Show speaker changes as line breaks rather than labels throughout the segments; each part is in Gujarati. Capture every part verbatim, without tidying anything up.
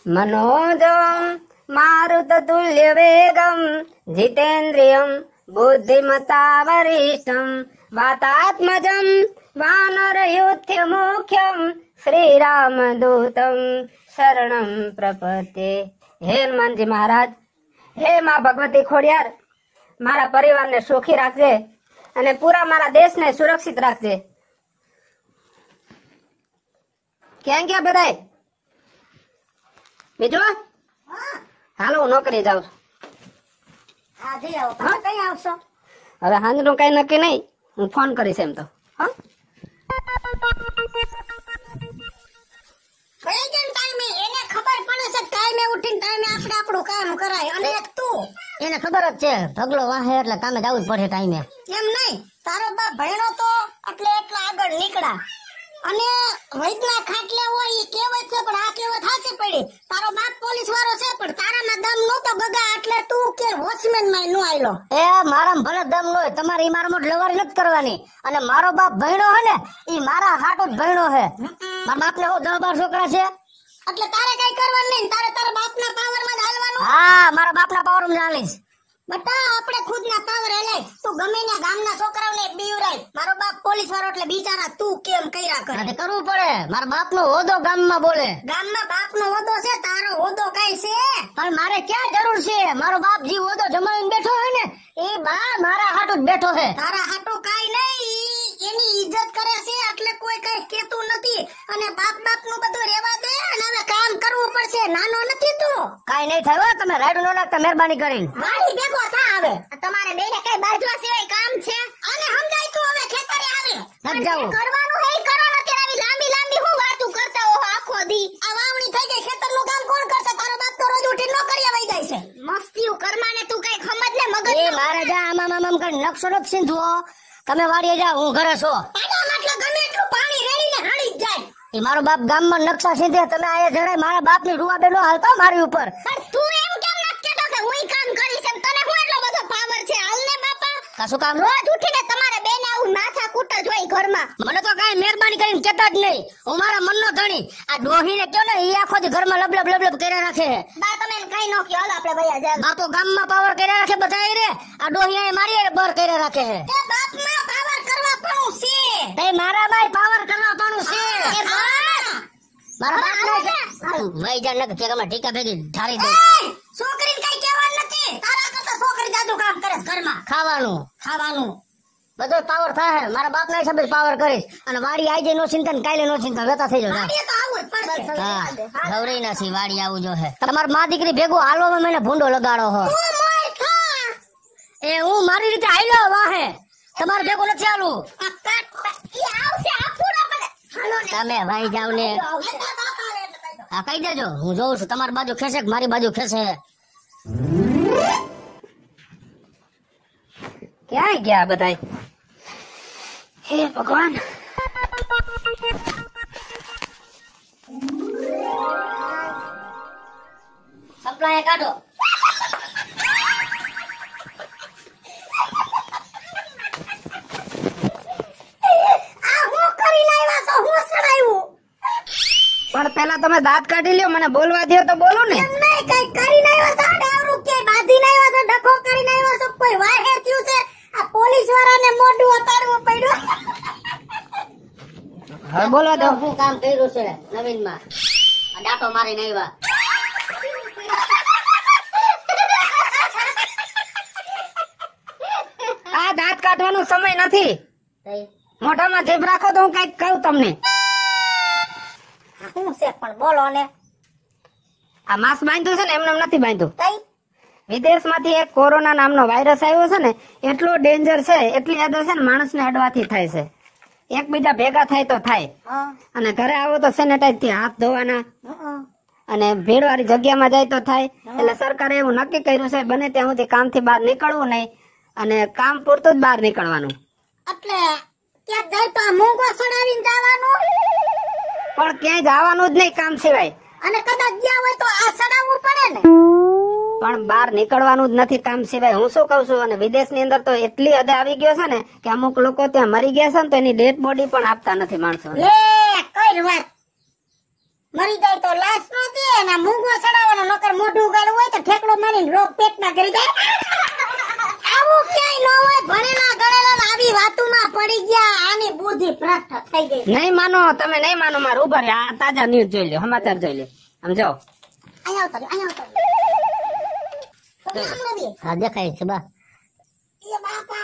मनोजं मारुततुल्य वेगं जितेन्द्रियं बुद्धिमता वरिष्ठं वातात्मजं वानरयूथ्य मुख्यं श्रीरामदूतं शरणं प्रपद्ये। हे हनुमानजी महाराज, हे माँ भगवती खोडियार, मारा परिवार ने सुखी राखजे અને પૂરા મારા દેશને સુરક્ષિત રાખજે। ક્યાં ગયા બધાય? બીજું હાલો હું નોકરી જાઉં છું।
હા જઈ આવો। તમે કઈ આવશો?
હવે હાંજનું કઈ નક્કી નહીં, હું ફોન કરીશ એમ તો। હા
કઈ કેમ ટાઈમે એને ખબર પડે છે ટાઈમે ઉઠીને ટાઈમે આપણે આપણું કામ કરાય અને એક તું
એને ખબર જ છે ઢગલો વાહે એટલે કામે જવું જ પડે ટાઈમે।
એમ નહીં, તારો બાપ ભણ્યો તો એટલે એટલા આગળ નીકળ્યા અને વૈદના ખાટલે હોય એ કહેવત છે પણ આ કહેવત સાચી પડી। તારો બાપ પોલીસ વાળો છે પણ તારામાં દમ નહોતો ગગા એટલે તું કે વોચમેન માં નો આયલો।
એ મારા ભલે દમ ન હોય, તમારે ઈ મારા મોઢ લવારી નથી કરવાની। અને મારો બાપ ભણ્યો હે ને ઈ મારા હાટો જ ભણ્યો હે। મારા બાપ ને હું દસ બાર છોકરા છે
એટલે તારે કઈ કરવાનું નહીં, તારે તારા બાપના પાવર માં જ હાલવાનું।
હા મારા બાપના પાવર માં ચાલીશ
બટા આપણે ખુદના પાવર હલે। તું ગમે ના ગામના છોકરાઓને બીવરાય, મારો બાપ પોલીસ વાળો એટલે બિચારા તું કેમ કર્યા કરે?
એટલે કરવું પડે, મારા બાપ નો હોદો ગામમાં બોલે।
ગામમાં બાપનો હોદો છે, તારો હોદો કઈ છે?
પણ મારે ક્યાં જરૂર છે? મારો બાપ જી હોદો જમાવીને બેઠો હોય ને એ બા મારા હાટુ જ બેઠો છે।
તારા હાટો કઈ નહીં, એની ઇજ્જત કરે છે એટલે કોઈ કઈ કેતું નથી। અને બાપ બાપ નું બધું રેવા દે અને હવે કામ કરવું પડશે, નાનો નથી તું।
કઈ નહીં થાય હો, તમે રાઈડ નો નાખતા મહેરબાની કરીને।
વાડી ભેગો થા હવે, તમારે બેને કઈ બાજવા સિવાય કામ છે? અને સમજાય તું હવે ખેતરે આવે
નથી જાવું।
કરવાનું હે કરો ન કે આવી લાંબી લાંબી હું વાતું કરતા હો આખો દી। આ વાવણી થઈ ગઈ, ખેતરનું કામ કોણ કરશે? તારો બાપ તો રોજ ઉઠીને નોકરીએ વઈ જાય છે। મસ્તીઓ કરમાને તું કઈ સમજ ને મગજ
એ મારે જા આમાં આમ કરી નકશો નથી સિંધવો, તમે વાડીએ જા, હું ઘરે છો।
પાડા માટલા ગમે એટલું પાણી રેડીને હળી જ જાય।
એ મારો બાપ ગામમાં નકશા સીધે, તમે આયે જણાય મારા બાપ ની રૂવા બેનો હાલતો મારી ઉપર।
પણ તું એમ કેમ નથી કેતો કે હું કામ કરીશ એમ? તને હું એટલો બધો પાવર છે? હાલ ને બાપા,
કશું કામ
રોજ ઉઠીને તમારે બેને આવું માથા કૂટ જ હોય ઘરમાં।
મને તો કઈ મહેરબાની કરીને કેતા જ નહીં, હું મારા મનનો ધણી। આ ડોહીને કયો ને એ આખો દી ઘરમાં લબલબ લબલબ કર્યા રાખે।
બા તમે એને કઈ નો કયો, હાલ આપણે ભૈયા જાય।
બા તો ગામમાં પાવર કર્યા રાખે બધા રે, આ ડોહી અહીં મારી બર કર્યા રાખે છે।
એ બાપમાં પાવર કરવા પડું છે,
તે મારા બાઈ પાવર કરવા પણ છે।
એ બા
મારા બાપ ને વઈ જા ન કે ગમે ટીકા ભેગી ધારી દે।
છોકરીને કઈ કહેવાનું નથી, તારા કરતા છોકરી જાદુ કામ કરે છે ઘરમાં।
ખાવાનું
ખાવાનું
બધો પાવર થાય, મારા બાપ ના હિસાબે પાવર કરીશ। અને વાડી આવી જાય નો ચિંતા ને કાલે નો ચિંતા, વેતા થઈ જાય।
વાડીએ તો આવું જ પડશે।
હા ગૌરી નાસી વાડી આવું જો હે। તમાર માં દીકરી ભેગો હાલવામાં મને ભૂંડો લગાડો હો।
તું મોય ખા
એ હું મારી રીતે હાલ્યો વાહે, તમારે ભેગો નથી હાલું।
આ કાટ ઈ આવશે આ પૂરા પડે। હાલો ને
તમે ભાઈ જાવ ને આ કહી દેજો, હું જોઉં છું તમારી બાજુ ખેસે કે મારી બાજુ ખેસે।
ક્યાં ગયા બધાય? હે ભગવાન,
સપ્લાય કાઢો।
પણ પેલા તમે દાંત કાઢી લ્યો, મને બોલવા દો તો બોલું ને।
એમ નહીં, કઈ કરીને આવ્યો છો? ડાવરું કે બાંધીને આવ્યો છો? ડખો કરીને આવ્યો છો? કોઈ વાહે થયું છે? આ પોલીસ વાળાને મોઢું અતાડવું પડ્યું।
હવે બોલવા દો।
શું કામ કર્યું છે નવીન માં? આ ડાટો મારીને આવ્યા।
આ દાંત કાઢવાનો સમય નથી, મોઢામાં જીભ રાખો તો હું કઈક કહું તમને।
શું છે પણ બોલો ને?
આ માસ્ક બાંધ્યું છે ને એમને એમ નથી બાંધ્યું।
તઈ
વિદેશમાંથી એક કોરોના નામનો વાયરસ આવ્યો છે ને, એટલો ડેન્જર છે, એટલી હદે છે ને માણસને અડવાથી થાય છે। એકબીજા ભેગા થાય તો થાય, અને ઘરે આવો તો સેનેટાઈઝ થી હાથ ધોવાના, અને ભીડ વાળી જગ્યામાં જાય તો થાય। એટલે સરકારે એવું નક્કી કર્યું છે બને ત્યાં સુધી કામ થી બહાર નીકળવું નહીં, અને કામ પૂરતું જ બહાર નીકળવાનું।
એટલે ત્યાં જાય તો મોંઘો સડાવીને જવાનું,
પણ ક્યાંય જવાનું જ નહીં કામ સિવાય।
અને કદાચ ગયા હોય તો આ સડાવવું પડે ને,
પણ બહાર નીકળવાનું જ નથી કામ સિવાય। હું શું કઉ છું, અને વિદેશ ની અંદર તો એટલી હદે આવી ગયો છે ને કે અમુક લોકો ત્યાં મરી ગયા છે ને તો એની ડેડ બોડી પણ આપતા નથી માણસો।
લે કઈ વાત મરી જાય તો લાશ નો દે અને મૂંગો ચડાવવાનો નકર મોઢું ઉગાડવું હોય તો ઠેકડો મારીને રોગ પેટમાં કરી જાય. આવું ક્યાંય ન હોય. ભણેલા ગણેલા ને આવી વાતોમાં પડી ગયા. આની બુદ્ધિ ભ્રષ્ટ થઈ ગઈ.
નહીં માનો તમે, નહીં માનો. મારે ઉભા રહે. આ તાજા ન્યૂઝ જોઈ લો, સમાચાર જોઈ લો. આમ જાઓ.
અહીંયા આવતો રહ્યો, અહીંયા આવતો રહ્યો. સામે દે.
હા દેખાય છે બા.
એ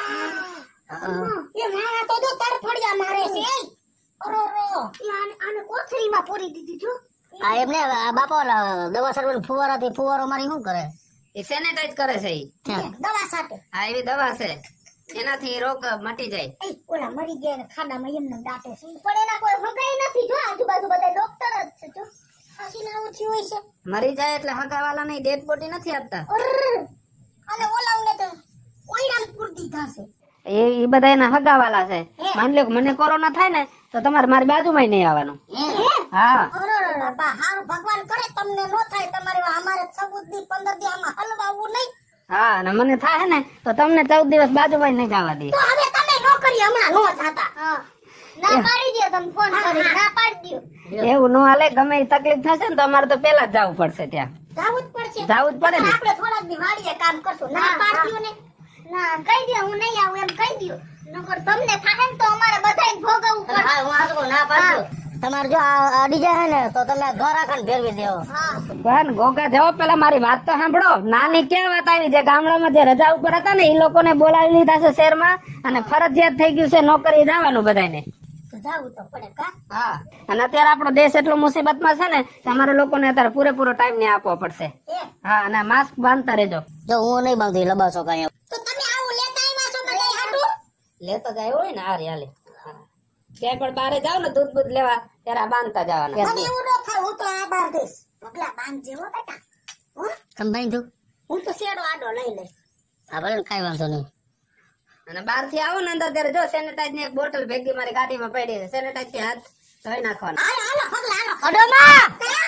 બાપા એ મારા તો જો તડફડિયા મારે છે. અરો રો આને આને કોથળીમાં પૂરી દીધી જો.
આ એમને આ બાપા ઓલા દવા સરવણ ફુવારાથી ફુવારો મારી શું કરે?
એ સેનેટાઈઝ કરે છે ઈ.
દવા સાથે.
આ એવી દવા છે એનાથી રોગ મટી જાય.
એ ઓલા મરી ગયા ને ખાડામાં એમને દાટે છે. પણ એના કોઈ હગાઈ નથી જો. આજુબાજુ બધા ડોક્ટર જ છે જો. હસીને આવું થયું હોય છે.
મરી જાય એટલે હગાવાલા નહીં, ડેડ બોડી નથી આપતા.
અરર. અને ઓલાઓને તો ઓઈરામ પૂર દીધા છે.
એ ઈ બધા એના હગાવાલા છે. માની લો કે મને કોરોના થાય ને તો તમારે મારી બાજુમાં નહીં આવવાનું. હા
અરર બા હારું ભગવાન કરે તમને નો થાય. તમારે અમારે ચૌદ દી પંદર દી આમાં હલવાવું નહીં.
હા અને મને થાય ને તો તમને ચૌદ દિવસ બાજુમાં નહીં જવા દે.
તો હવે તમે નોકરી હમણાં નો જાતા. ના પાડી દો. તમે ફોન કરી ના પાડી દો.
એવું નો હાલે. ગમે એ તકલીફ થશે ને તો અમારે તો પેલા જ જવું પડશે ત્યાં.
જાવું જ પડશે.
જવું જ પડે ને.
આપણે થોડાક દી વાડીએ કામ કરશું. ના પાડી દો ને. ના કહી દે હું નહીં આવું એમ કહી દો. નકર તમને થાય ને તો અમારે બધાય ભોગવવું પડે.
હા હું આટલું ના પાડું. તમારે જો આ અડી જાય ને તો તમે ઘર આખા ફેરવી દેવો.
હા
પણ ગોગા જાઓ, પેલા મારી વાત તો સાંભળો. નાની ક્યાં વાત આવી? જે ગામડામાં જે રજા ઉપર હતા ને એ લોકોને બોલાવી લીધા છે શહેરમાં અને ફરજિયાત થઈ ગયું છે નોકરી જવાનું બધાને.
તો જાવું તો પડે કા.
હા અને અત્યારે આપણો દેશ એટલો મુસીબતમાં છે ને કે અમારે લોકોને અત્યારે પૂરેપૂરો ટાઈમ ને આપવો પડશે.
એ
હા અને માસ્ક બાંધતા રહેજો.
જો હું નહીં બાંધું લબાસો કઈ.
તો તમે આવું લેતા આવ્યા છો બધાય હાટું.
લેતો જાય હોય ને હારી હાલે. ક્યાંય પણ બહાર જાવ ને દૂધ બૂધ લેવા ત્યારે આ બાંધતા જવાના.
મને એવું ન થાય. હું તો આ બાર દઈશ. પગલા બાંધજે હો બેટા. હો
તમે બાંધું?
હું તો શેડો આડો લઈ લઈશ.
હા ભલે કઈ વાંધો નહીં.
અને બહાર થી આવો ને અંદર ત્યારે જો સેનેટાઈઝ ની એક બોટલ ભેગી મારી ગાડીમાં પડી છે. સેનેટાઈઝ થી હાથ ધોઈ નાખવાના.
હાલો હાલો પગલા હાલો.
અડોમાં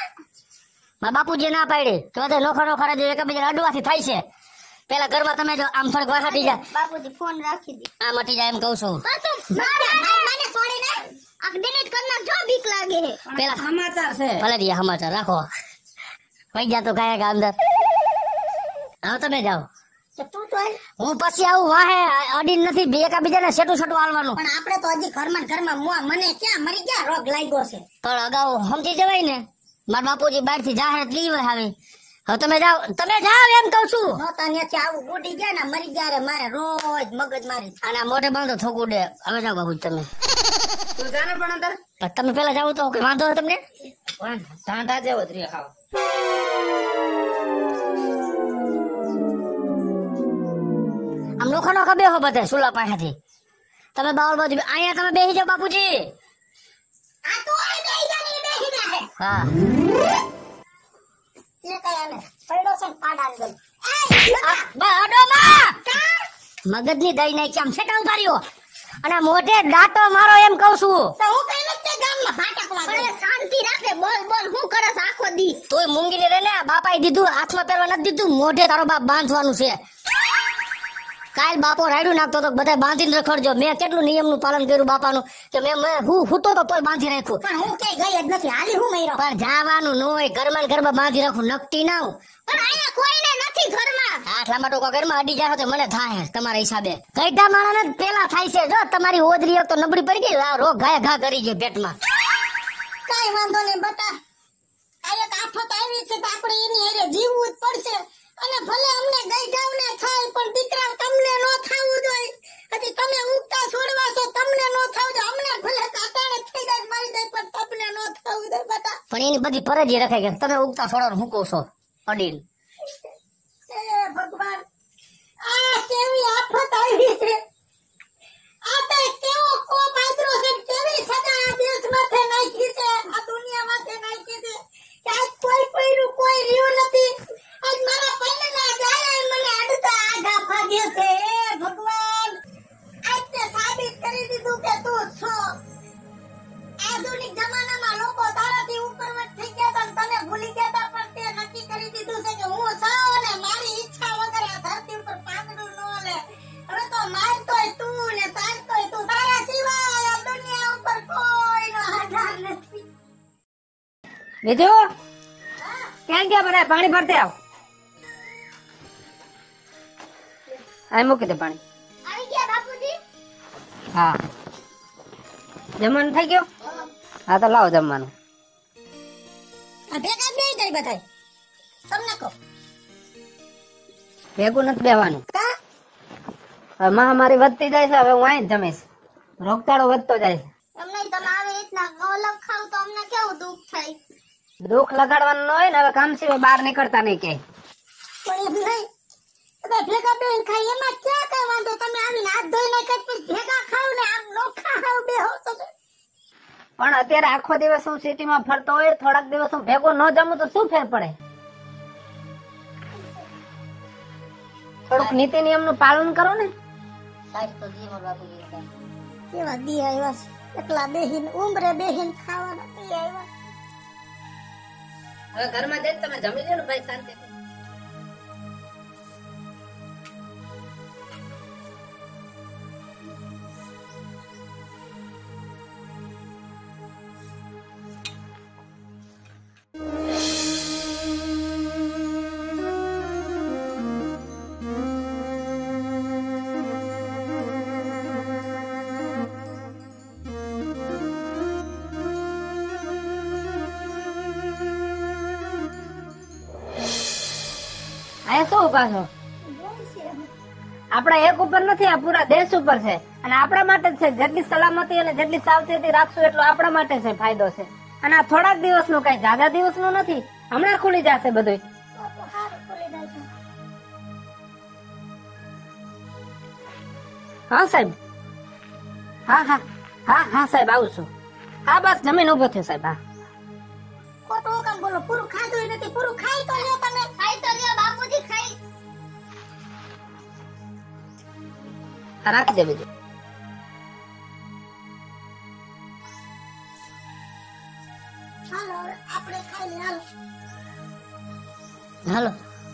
મારા બાપુજી ના પાડી તો બધા નોખા નોખા રાજો એકબીજા અડવાથી થાય છે. પેલા ઘરમાં તમે જો આમ થોડીક વાર હટી જાય.
બાપુજી ફોન રાખી દે.
આમ હટી જાય એમ કહું છું.
મને છોડીને આ ડિલીટ કરી નાખજો. બીક લાગે છે.
પેલા
સમાચાર છે.
ભલે દિયા સમાચાર રાખો. વહી જા તો કાયા અંદર. હવે તમે જાઓ.
તો તું તો હાલ.
હું પછી આવું વાહે અડીન નથી બે એકાબીજાને સેટું સેટું હાલવાનું.
પણ આપણે તો હજી ઘરમાં ને ઘરમાં મુઆ મને ક્યાં મરી ગયા રોગ લાગ્યો છે.
પણ અગાઉ સમજી જવાય ને. મારા બાપુજી બહાર થી જાહેરાત લઈ આવે. હવે તમે જાઓ તમે જાઓ એમ કહું છું.
નહોતા ત્યાંથી આવું બુડી ગયા ને મરી ગયા રે મારે રોજ મગજ મારી.
અને આ મોઢે બાંધો થોકું ડે. હવે જાઓ બાપુજી તમે.
તું જાને પણ અંદર
પણ તમે પેલા જાઓ તો કઈ વાંધો હોય તમને?
ઢાંઢા જેવો જ રહ્યો ખાવ.
આમ નોખા નોખા બેહો બધા સુલા પાસેથી. તમે બાવળ બાજુ બે- અહીંયા તમે બેસી જાઓ બાપુજી.
આ તો આ બેહી જા ને બેહી જા હે.
હા
એ કયા ને પડ્યો છે ને પાડાને ગઈ.
મગજની દઈ નાખી આમ સેટા ઉતાર્યો અને મોઢે દાંતો મારો એમ કહું છું.
તો હું કઈ નથી ગામમાં ભાટકવા ગઈ. શાંતિ રાખે. બોલ બોલ હું કરસ આખો દી.
તોય મૂંગી રે ને બાપાએ દીધું હાથમાં પહેરવા નથી દીધું. મોઢે તારો બાપ બાંધવાનું છે. કાલ બાપો રાયડું નાખતો તો બધા બાંધીને રખડજો. મેં કેટલું નિયમનું પાલન કર્યું બાપાનું કે મેં મેં હું હૂતો તો તોય બાંધી રાખ્યું.
પણ હું કઈ ગઈ જ નથી. હાલી હું મયરો.
પણ જવાનું ન હોય ઘરમાં ને ઘરમાં બાંધી રાખું નકટી ના હું.
પણ અહીંયા કોઈને નથી ઘરમાં.
આઠ લાંબા ટોકા ઘરમાં અડી જાય તો મને થાય તમારા હિસાબે. ગઈઢા માણસ પેલા થાય છે. જો તમારી હોદરી એક તો નબળી પડી ગઈ. આ રોગ ઘાય ઘા કરી છે પેટમાં.
કઈ વાંધો નહીં બટા. આ એક આફત આવી છે તો આપણે એની હારે જીવવું જ પડશે. અને ભલે અમને ગઈ જાવને થાય પણ દીકરા તમને નો થાવું જોઈએ. હજી તમે ઉગતા છોડવા છો તમને નો થાવું જોઈએ. અમને ભલે કાટાણે થઈ જાય મારી જાય પણ તમને નો થાવું જોઈએ બટા.
પણ એની બધી ફરજ રખાય કે તમે ઉગતા છોડવાનું મૂકો છો અડીને.
એ ભગવાન આ કેવી આફત આવી છે. આ તો કેવો કોપ આદરો છે. કેવી સજા આ દેશ માથે નાખી છે. આ દુનિયા માથે નાખી છે. કે આજ કોઈ કોઈનું કોઈ રહ્યું નથી. આજ મારા પલ્લના જાય મને અડતા આઘા ભાગે છે. એ ભગવાન આજ તે સાબિત કરી દીધું કે તું છો. આધુનિક જમાનામાં લોકો તારાથી ઉપરવટ થઈ ગયા હતા ને તને ભૂલી ગયા હતા પણ તે નક્કી કરી દીધું છે કે
બીજું ક્યાં ગયા બધા? પાણી ભરતે આવ. આ મૂકી દે પાણી.
આવી ગયા બાપુજી?
હા, જમવાનું થઈ ગયું? હા તો લાવો જમવાનું.
આ ભેગા બે જાય બધાય. તમને કહો.
ભેગું નથી બેવાનું.
કા?
હવે મહામારી વધતી જાય છે, હવે હું અહીં જ જમીશ. રોગચાળો વધતો જાય છે.
એમને તમે આવી રીતના અલગ ખાવ તો અમને કેવું દુઃખ થાય.
દુઃખ લગાડવાનું ન હોય ને, હવે કામ સિવાય બહાર નીકળતા નહીં કે.
પણ એમ નહીં. બધા ભેગા બેન ખાઈ એમાં ક્યાં કઈ વાંધો? તમે આવીને હાથ ધોઈ નાખે પછી ભેગા ખાવ ને આમ નોખા ખાવ બે હો તો.
પણ અત્યારે આખો દિવસ હું સિટીમાં ફરતો હોય, થોડાક દિવસ હું ભેગો ન જમું તો શું ફેર પડે? થોડુંક નીતિ નિયમ નું પાલન કરો ને.
કેવા દી આવ્યા છે. એકલા બેહીન ઉંમરે બેહીન ખાવાના દી આવ્યા.
હવે ઘરમાં જઈને તમે જમી લો ને ભાઈ શાંતિ. આ શું ઉભા છો? આપણા એક ઉપર નથી, આ પૂરા દેશ ઉપર છે. અને આપણા માટે જ છે. જેટલી સલામતી અને જેટલી સાવચેતી રાખશું એટલો આપણા માટે છે, ફાયદો છે. અને આ થોડાક દિવસનું કઈ જાજા દિવસનું નથી. હમણાં ખુલી જશે બધું. હા સાહેબ. હા હા હા હા સાહેબ આવું છું. હા બસ જમીન ઉભો થયો સાહેબ. હા
ખોટું કામ બોલો. પૂરું ખાધું નથી. પૂરું ખાઈ તો લ્યો તમે. ખાઈ તો લ્યો બાપુજી ખાઈ.
હા રાખી દે બીજું.
હાલો હવે આપણે ખાઈ લઈએ. હાલો
હાલો.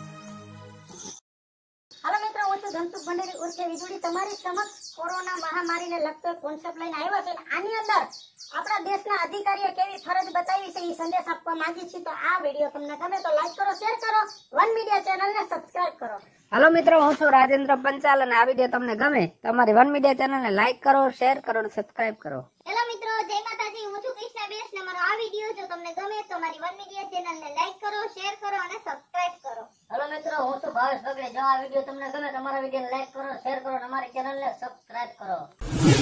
હાલો મિત્રો, હું છું ધનસુખ ભંડેરી ઉર્ફે વીજળી. તમારી સમક્ષ કોરોના મહામારીને લગતો કોન્સેપ્ટ લઈને આવ્યા છે. આની અંદર આપણા દેશના અધિકારીઓ કેવી ફરજ બતાવી છે એ સંદેશ આપવા માંગી છીએ. તો આ વિડીયો તમને ગમે તો લાઈક કરો, શેર કરો, વન મીડિયા ચેનલને સબસ્ક્રાઇબ કરો.
હાલો મિત્રો, હું છું રાજેન્દ્ર પંચાલ અને આ વિડીયો તમને ગમે તો અમારી વન મીડિયા ચેનલને લાઈક કરો, શેર કરો અને સબસ્ક્રાઇબ કરો.
હેલો મિત્રો, જય માતાજી. હું છું કૃષ્ણા બેસ ને મારો આ વિડીયો જો તમને ગમે તો મારી વન મીડિયા ચેનલને લાઈક કરો, શેર કરો અને સબસ્ક્રાઇબ કરો.
હેલો મિત્રો, હું છું ભાવેશ બગડે. જો આ વિડીયો તમને ગમે તો અમારા વિડીયોને લાઈક કરો, શેર કરો અને અમારી ચેનલને સબસ્ક્રાઇબ કરો.